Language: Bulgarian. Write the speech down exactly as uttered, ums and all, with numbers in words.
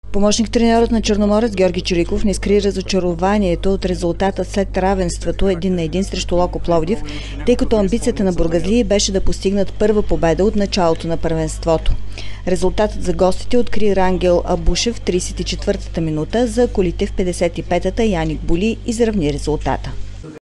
Помощник тренерът на Черноморец Георги Чириков не скри разочарованието от резултата след равенството един на един срещу Локо Пловдив, тъй като амбицията на бургазлии беше да постигнат първа победа от началото на първенството. Резултатът за гостите откри Рангел Абушев в тридесет и четвъртата минута, за колите в петдесет и петата Яник Боли изравни резултата.